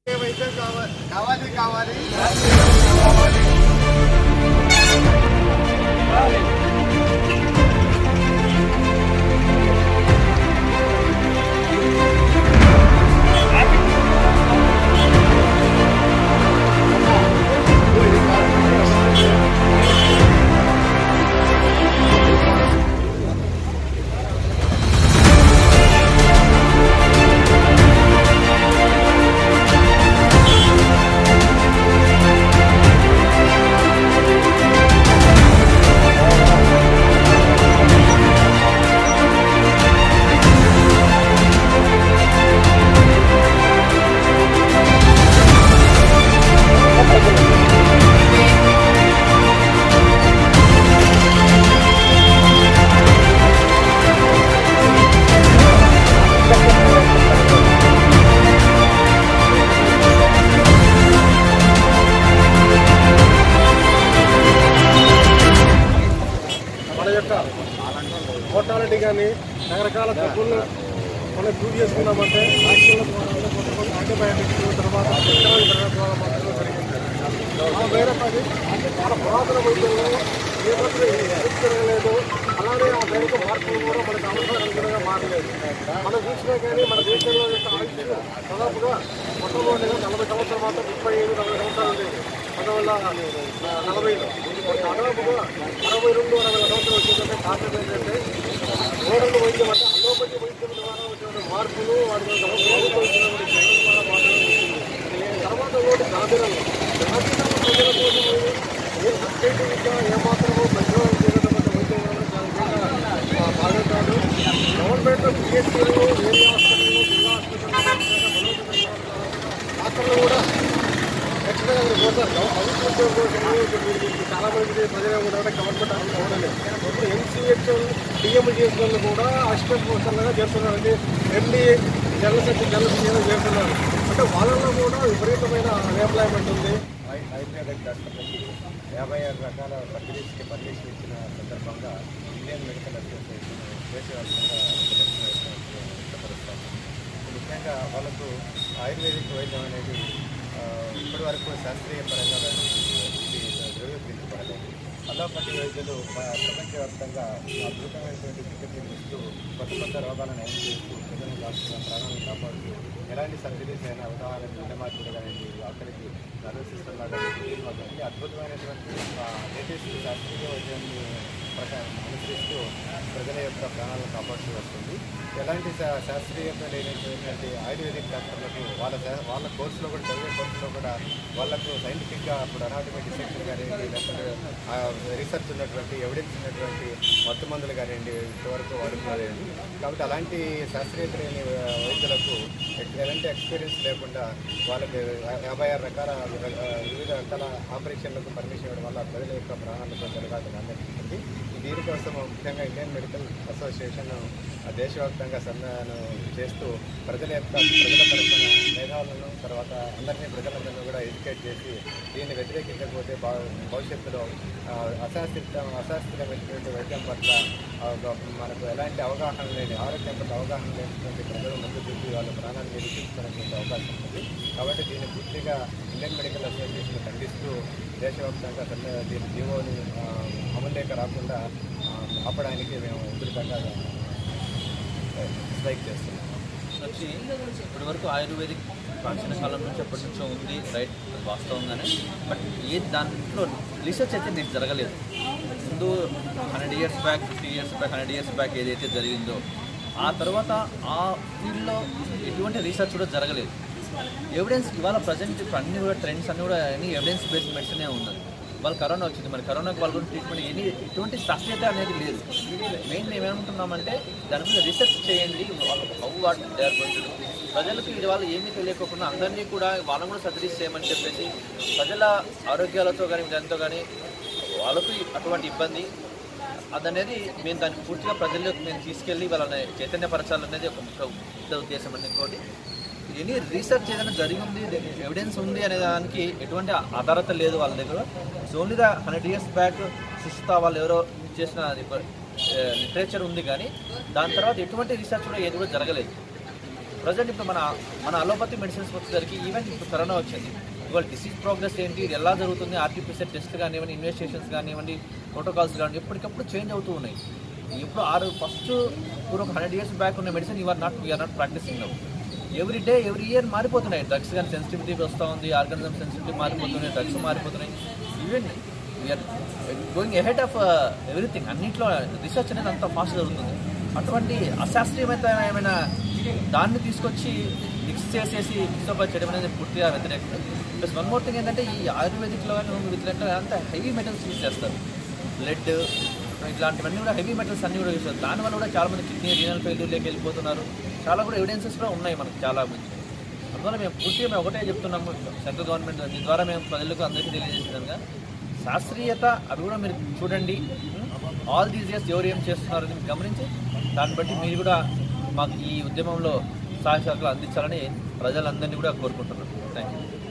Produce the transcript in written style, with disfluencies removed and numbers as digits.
వైద్యం కావాలి కావాలి మోర్టాలిటీ కానీ రకరకాల జబ్బులను మనం చూస్ చేసుకున్నామంటే కొంతమంది యాంటీబయాటిక్స్ తర్వాత ద్వారా మాత్రమే జరిగింది. వేరే పది మన పురాతన వైద్యంలో ఏమాత్రం జరగలేదు. అలానే ఆ దైనిక మార్పులు కూడా మనకు అవసరం మారలేదు. మనం చూసినా కానీ మన దేశంలో యొక్క ఆయుష్ దాదాపుగా మొట్టమొదటిగా 40 సంవత్సరాలు మాత్రం 35-40 సంవత్సరాలు ఉండేది. 1940లో దాదాపుగా 62-60 సంవత్సరాలు వచ్చిందంటే కారణం ఏంటంటే మోడర్న్ వైద్యం అంటే అలోపతి వైద్యం ద్వారా వచ్చిన మార్పులు వాటి ప్రభుత్వం ద్వారా మాత్రమే వచ్చింది. తర్వాత కూడా గ్రామీణంలో ప్రజల కోసం ఏ సబ్సిడీగా ఏమాత్రమో ప్రజలు చేయడం వైద్యం చాలా బాగా కాదు. గవర్నమెంట్ పిహెచ్సీలు ఏరియా హాస్పిటల్ జిల్లా హాస్పిటల్ కూడా ఎక్స్ట్రా పోతారు. చాలా మంది ప్రజలు కూడా గవర్నమెంట్ అవడలేదు. ఇప్పుడు NCH డిఎం చేసిన కూడా అసిస్టెంట్ ప్రొఫెసర్లుగా చేస్తున్నారు. అంటే MD జనరల్ సెక్రటరీ చేస్తున్నారు. అంటే వాళ్ళలో కూడా విపరీతమైన అన్ఎంప్లాయ్మెంట్ ఉంది. ఆయుర్వేదిక్ డాక్టర్లకి 56 రకాల సర్జరీస్కి పర్మిషన్ ఇచ్చిన సందర్భంగా ఇండియన్ మెడికల్ అసోసియేషన్ దేశవ్యాప్తంగా వ్యక్తపరుస్తాము. ముఖ్యంగా వాళ్ళకు ఆయుర్వేదిక్ వైద్యం అనేది ఇప్పటి వరకు శాస్త్రీయ పరంగా ధృవీకరించబడలేదు. అలోపతి వైద్యులు ప్రపంచవ్యాప్తంగా అద్భుతమైనటువంటి చికిత్సలు ఇస్తూ కొత్త రోగాలను నయం చేస్తూ ప్రజలను రాష్ట్ర ప్రాణాలను కాపాడుతూ ఎలాంటి సర్జరీస్ అయినా ఉదాహరణకు విడమార్పులు కానివ్వండి, ఆఖరికి నర్వస్ సిస్టమ్ లాగా అద్భుతమైనటువంటి లేటెస్ట్ శాస్త్రీయ వైద్యాన్ని అనుసరిస్తూ ప్రజల యొక్క ప్రాణాలను కాపాడుతూ వస్తుంది. ఎలాంటి శాస్త్రీయత లేనటువంటి ఆయుర్వేదిక్ డాక్టర్లకు వాళ్ళ కోర్సులో కూడా చదివే కోర్సులో కూడా వాళ్ళకు సైంటిఫిక్గా అప్పుడు అనాటమీ డిసెక్షన్ కానివ్వండి, లేకపోతే రీసెర్చ్ ఉన్నటువంటి ఎవిడెన్స్ ఉన్నటువంటి మత్తు మందులు కానివ్వండి ఇంతవరకు వాడుకోలేదండి. కాబట్టి అలాంటి శాస్త్రీయత లేని వైద్యులకు ఎలాంటి ఎక్స్పీరియన్స్ లేకుండా వాళ్ళకి 56 రకాల వివిధ రకాల ఆపరేషన్లకు పర్మిషన్ ఇవ్వడం వల్ల ప్రజల యొక్క ప్రాణాలతో జరగాలని అందరికీ. దీనికోసం ముఖ్యంగా ఇండియన్ మెడికల్ అసోసియేషన్ దేశవ్యాప్తంగా సమ్మెను చేస్తూ ప్రజల తరఫున మేధావులను తర్వాత అందరినీ కూడా ఎడ్యుకేట్ చేసి దీన్ని వ్యతిరేకించకపోతే భవిష్యత్తులో అశాస్త్రీయమైనటువంటి వైద్యం పట్ల మనకు ఎలాంటి అవగాహన లేని ఆరోగ్యం పట్ల అవగాహన లేనటువంటి ప్రజలు ముందు చూసి వాళ్ళ ప్రాణాన్ని నిరూపించుకునేటువంటి అవకాశం ఉంది. కాబట్టి దీన్ని పూర్తిగా ఇండియన్ మెడికల్ అసోసియేషన్ ఖండిస్తూ దేశవ్యాప్తంగా దీని జీవోని అమలులోకి రాకుండా ఆపడానికి మేము ఉధృతంగా స్ట్రైక్ చేస్తున్నాం. వచ్చి ఇప్పటి వరకు ఆయుర్వేదిక్ ప్రాచీన కాలం నుంచి ఎప్పటి నుంచో ఉంది, రైట్, వాస్తవంగానే. బట్ దాంట్లో రీసెర్చ్ అయితే నేను జరగలేదు. ముందు 100 years back, 50 years back, 100 years back ఏదైతే జరిగిందో ఆ తర్వాత ఆ ఫీల్డ్లో ఎటువంటి రీసెర్చ్ కూడా జరగలేదు. ఎవిడెన్స్ ఇవాళ ప్రజెంట్ ఇప్పుడు అన్ని కూడా ట్రెండ్స్ అన్నీ కూడా ఎవిడెన్స్ బేస్డ్ మెడిసినే ఉన్నది. వాళ్ళు కరోనా వచ్చింది, మరి కరోనాకి వాళ్ళ గురించి ట్రీట్మెంట్ ఎటువంటి శాస్త్రీయత అనేది లేదు. మెయిన్ మేమేమంటున్నామంటే దాని మీద రీసెర్చ్ చేయండి. వాళ్ళు how what they are going to do. ప్రజలకు ఇది వాళ్ళు ఏమీ తెలియకోకుండా అందరినీ కూడా వాళ్ళని కూడా సర్జరీస్ చేయమని చెప్పేసి ప్రజల ఆరోగ్యాలతో కానీ దానితో కానీ వాళ్ళకు అటువంటి ఇబ్బంది అదనేది మేము దాన్ని పూర్తిగా ప్రజల్లోకి మేము తీసుకెళ్ళి వాళ్ళని చైతన్యపరచాలనేది ఒక ముఖ్య ఉద్దేశం అండి. ఇంకోటి ఎనీ రీసెర్చ్ ఏదైనా జరిగింది, ఎవిడెన్స్ ఉంది అనే దానికి ఎటువంటి ఆధారత లేదు వాళ్ళ దగ్గర. So only the 100 years back సుస్తా వాళ్ళు ఎవరో చేసిన లిటరేచర్ ఉంది, కానీ దాని తర్వాత ఎటువంటి రీసెర్చ్ కూడా ఏది కూడా జరగలేదు. ప్రజెంట్ ఇప్పుడు మన అలోపతి మెడిసిన్స్ వచ్చేసరికి ఈవెన్ ఇప్పుడు కరోనా వచ్చింది, ఇవాళ డిసీజ్ ప్రోగ్రెస్ ఏంటి, ఇది ఎలా జరుగుతుంది, ఆర్టీపీసీఆర్ టెస్ట్ కానివ్వండి, ఇన్వెస్టిగేషన్స్ కానివ్వండి, ప్రోటోకాల్స్ కానివ్వండి, ఎప్పటికప్పుడు చేంజ్ అవుతూ ఉన్నాయి. ఇప్పుడు ఫస్ట్ ఒక 100 years బ్యాక్ ఉన్న medicine we are not practicing now. Every day every year మారిపోతున్నాయి. డ్రగ్స్ కానీ సెన్సిటివిటీ వస్తూ ఉంది, ఆర్గానిజం సెన్సిటివిటీ మారిపోతున్నాయి, డ్రగ్స్ మారిపోతున్నాయి. Even we are going ahead of everything. అన్నింటిలో రీసెర్చ్ అనేది అంత ఫాస్ట్ జరుగుతుంది. అటువంటి అశాస్త్రీయమైన దాన్ని తీసుకొచ్చి మిక్స్ చేసేసి మిక్సప్ చేయడం అనేది పూర్తిగా వ్యతిరేకం. ప్లస్ వన్ మోర్ థింగ్ ఏంటంటే ఈ ఆయుర్వేదిక్లో కానీ హోమియోపతిలో అంతా హెవీ మెటల్స్ యూజ్ చేస్తారు. లెడ్ ఇట్లాంటివన్నీ కూడా హెవీ మెటల్స్ అన్నీ కూడా యూజ్ చేస్తారు. దానివల్ల కూడా చాలామంది కిడ్నీ రీనల్ ఫెయిల్యూర్లోకి వెళ్ళిపోతున్నారు. చాలా కూడా ఎవిడెన్సెస్ కూడా ఉన్నాయి మనకు చాలా మంది. అందువల్ల మేము ఒకటే చెప్తున్నాము, సెంట్రల్ గవర్నమెంట్ దీని ద్వారా మేము ప్రజలకు అందరికీ తెలియజేసేదానిగా శాస్త్రీయత అవి కూడా మీరు చూడండి. ఆల్ దీస్ ఇయర్స్ ఎవరు ఏం చేస్తున్నారని మీరు గమనించి దాన్ని బట్టి మీరు కూడా మాకు ఈ ఉద్యమంలో సహాయ సహకారాలు అందించాలని ప్రజలందరినీ కూడా కోరుకుంటున్నాను. Thank you.